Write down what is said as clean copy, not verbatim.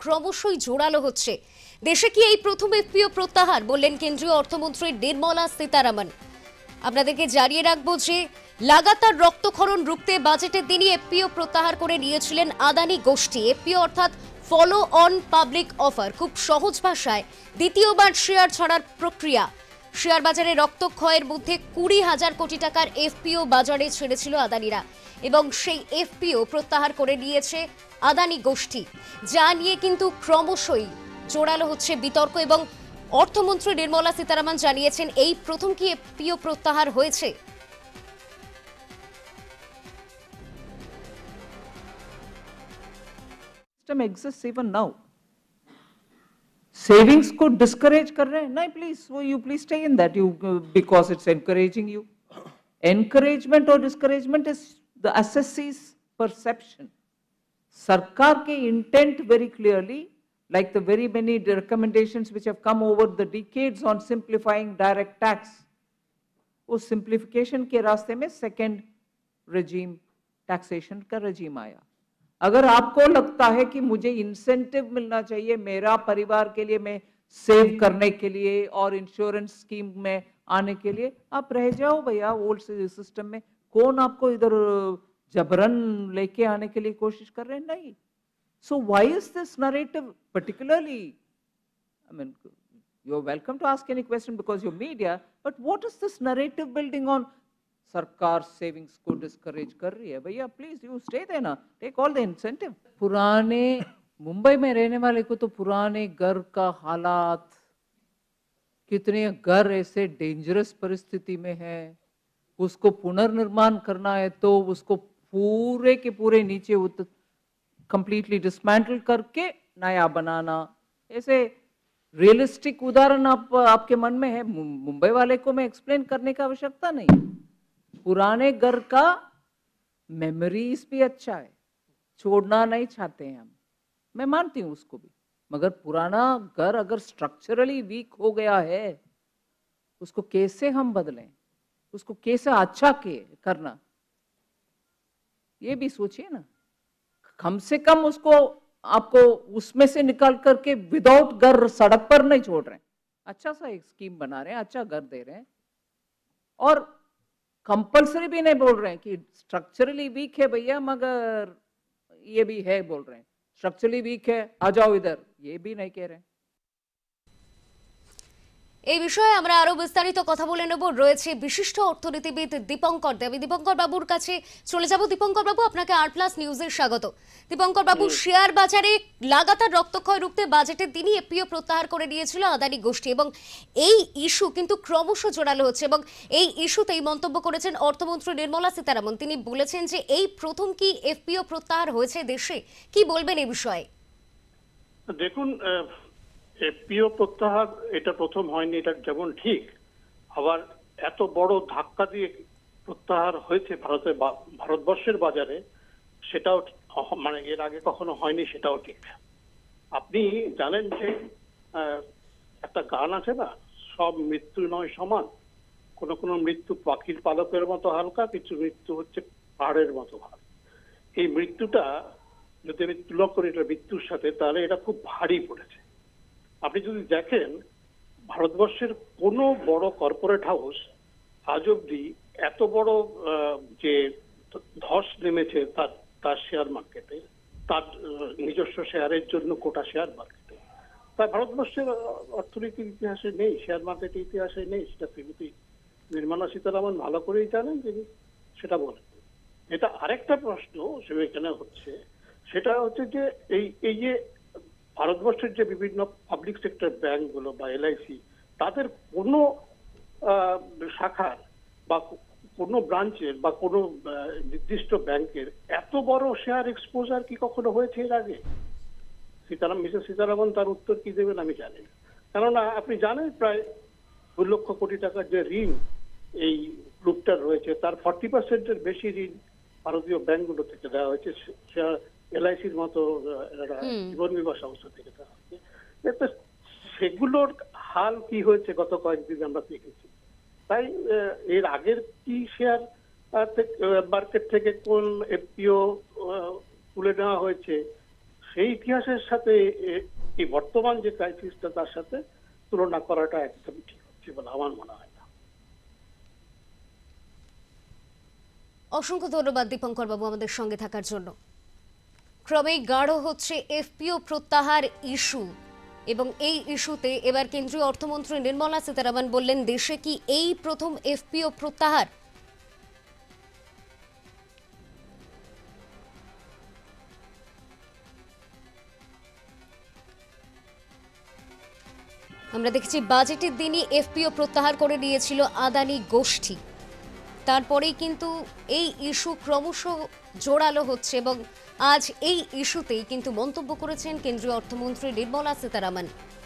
ক্রমশই জোরালো হচ্ছে। দেশে কি এই প্রথম এফপিও প্রত্যাহার, বললেন কেন্দ্রীয় অর্থমন্ত্রী নির্মলা সীতারামন। আপনাদেরকে জানিয়ে রাখবো যে লাগাতার রক্তক্ষরণ রুখতে বাজেটের দিনই এফপিও প্রত্যাহার করে নিয়েছিলেন আদানি গোষ্ঠী। এফপিও অর্থাৎ ফলো অন পাবলিক অফার, খুব সহজ ভাষায় দ্বিতীয়বার শেয়ার ছাড়ার প্রক্রিয়া। শেয়ার বাজারে রক্তক্ষয়ের মধ্যে 20,000 কোটি টাকার এফপিও বাজারে ছেড়েছিল আদানিরা এবং সেই এফপিও প্রত্যাহার করে নিয়েছে আদানি গোষ্ঠী, যা নিয়ে কিন্তু ক্রমশই জোরালো হচ্ছে বিতর্ক। এবং অর্থমন্ত্রী নির্মলা সীতারামন জানিয়েছেন এই প্রথম কি এফপিও প্রত্যাহার হয়েছে। System exists even now. Savings को discourage कर रहे हैं, नहीं please, you please stay in that, because it's encouraging you. Encouragement or discouragement is the assessee's perception. Sarkar के intent very clearly, like the very many recommendations which have come over the decades on simplifying direct tax, उस simplification के रास्ते में second regime, taxation का regime आया। अगर आपको लगता है कि मुझे इंसेंटिव मिलना चाहिए मेरा परिवार के लिए, मैं सेव करने के लिए और इंश्योरेंस स्कीम में आने के लिए, आप रह जाओ भैया ओल्ड सिस्टम में। कौन आपको इधर जबरन लेके आने के लिए कोशिश कर रहे हैं? नहीं। So why is this narrative particularly, I mean, you're welcome to ask any question because you're media, but what is this narrative building on? सरकार सेविंग्स को डिस्करेज कर रही है। भैया प्लीज यू स्टे देयर ना, टेक ऑल द इंसेंटिव। पुराने मुंबई में रहने वाले को तो पुराने घर का हालात, कितने घर ऐसे डेंजरस परिस्थिति में है, उसको पुनर्निर्माण करना है तो उसको पूरे के पूरे नीचे कंप्लीटली डिसमेंटल करके नया बनाना, ऐसे रियलिस्टिक उदाहरण आपके मन में है। मुंबई वाले को मैं एक्सप्लेन करने की आवश्यकता नहीं। पुराने घर का मेमोरीज भी अच्छा है, छोड़ना नहीं चाहते हैं हम, मैं मानती हूं उसको भी, मगर पुराना घर अगर स्ट्रक्चरली वीक हो गया है उसको कैसे हम बदलें, उसको कैसे अच्छा करना, ये भी सोचिए ना। कम से कम उसको आपको उसमें से निकाल करके विदाउट घर सड़क पर नहीं छोड़ रहे हैं, अच्छा सा एक स्कीम बना रहे हैं, अच्छा घर दे रहे हैं, और कंपल्सरी भी नहीं बोल रहे हैं कि स्ट्रक्चरली वीक है भैया मगर ये भी है, बोल रहे हैं स्ट्रक्चरली वीक है आ जाओ इधर, ये भी नहीं कह रहे हैं। এই বিষয়ে আমরা আরো বিস্তারিত কথা বলে নেব। রয়েছে বিশিষ্ট অর্থনীতিবিদ দীপঙ্কর দে। আমি দীপঙ্কর বাবুর কাছে চলে যাব। দীপঙ্কর বাবু, আপনাকে R+ নিউজের স্বাগত। দীপঙ্কর বাবু, শেয়ার বাজারে লাগাতার রক্তক্ষয় রুখতে বাজেটের দিনই এফপিও প্রত্যাহার করে নিয়েছিল আদানি গোষ্ঠী এবং এই ইস্যু কিন্তু ক্রমশ জোরালো হচ্ছে এবং এই ইস্যুতেই মন্তব্য করেছেন অর্থমন্ত্রী নির্মলা সীতারামন। তিনি বলেছেন যে এই প্রথম কি এফপিও প্রত্যাহার হয়েছে দেশে, কি বলবেন এই বিষয়ে? দেখুন, এফপিও প্রত্যাহার এটা প্রথম হয়নি, এটা যেমন ঠিক, আবার এত বড় ধাক্কা দিয়ে প্রত্যাহার হয়েছে ভারতবর্ষের বাজারে, সেটাও মানে এর আগে কখনো হয়নি, সেটাও ঠিক। আপনি জানেন যে একটা গান আছে না, সব মৃত্যু নয় সমান, কোনো কোনো মৃত্যু পাখির পালকের মতো হালকা, কিছু মৃত্যু হচ্ছে পাহাড়ের মতো ভার। এই মৃত্যুটা যদি আমি তুলনা করি এটা মৃত্যুর সাথে, তাহলে এটা খুব ভারী পড়েছে। আপনি যদি দেখেন ভারতবর্ষের কোনো বড় কর্পোরেট হাউস আজ অব্দি এত বড় যে ধস নেমেছে তার শেয়ার মার্কেটে, তার নিজস্ব শেয়ারের জন্য কোটা শেয়ার মার্কেটে, তা ভারতবর্ষের অর্থনীতির ইতিহাসে নেই, শেয়ার মার্কেটের ইতিহাসে নেই। সেটা শ্রীমতী নির্মলা সীতারামন ভালো করেই জানেন, তিনি সেটা বলেন। এটা আরেকটা প্রশ্ন সেখানে হচ্ছে, সেটা হচ্ছে যে এই যে ভারতবর্ষের যে বিভিন্ন পাবলিক সেক্টর ব্যাংকগুলো বা এলআইসি, তাদের কোনো শাখার বা কোনো ব্রাঞ্চের বা কোনো নির্দিষ্ট ব্যাংকের এত বড় শেয়ার এক্সপোজার কি কখনো হয়েছে এর আগে? মিসেস সীতারামন তার উত্তর কি দেবেন আমি জানি না, কেননা আপনি জানেন প্রায় 2 লক্ষ কোটি টাকার যে ঋণ এই গ্রুপটার রয়েছে, তার 40% বেশি ঋণ ভারতীয় ব্যাংকগুলো থেকে দেওয়া হয়েছে, এলআইসির মতো জীবন বীমা সংস্থা থেকে দেওয়া হয়েছে। সেগুলোর হাল কি হয়েছে গত কয়েকদিন আমরা দেখেছি। তাই এর আগের কি শেয়ার মার্কেট থেকে কোন এফপিও তুলে নেওয়া হয়েছে সেই ইতিহাসের সাথে এই বর্তমান যে ক্রাইসিসটা তার সাথে তুলনা করাটা একদম ঠিক হচ্ছে বলে আমার মনে হয় না। অসংখ্য ধন্যবাদ দীপঙ্কর বাবু আমাদের সঙ্গে থাকার জন্য। ক্রমেই গাঢ় হচ্ছে এফপিও প্রত্যাহার ইস্যু, এবং এই ইস্যুতে এবার কেন্দ্রীয় অর্থমন্ত্রী নির্মলা সীতারামন বললেন, দেশে কি এই প্রথম এফপিও প্রত্যাহার? আমরা দেখেছি বাজেটের দিনই এফপিও প্রত্যাহার করে নিয়েছিল আদানি গোষ্ঠী। তারপরেই কিন্তু এই ইস্যু ক্রমশ জোরালো হচ্ছে, এবং আজ এই ইস্যুতেই কিন্তু মন্তব্য করেছেন কেন্দ্রীয় অর্থমন্ত্রী নির্মলা সীতারামন।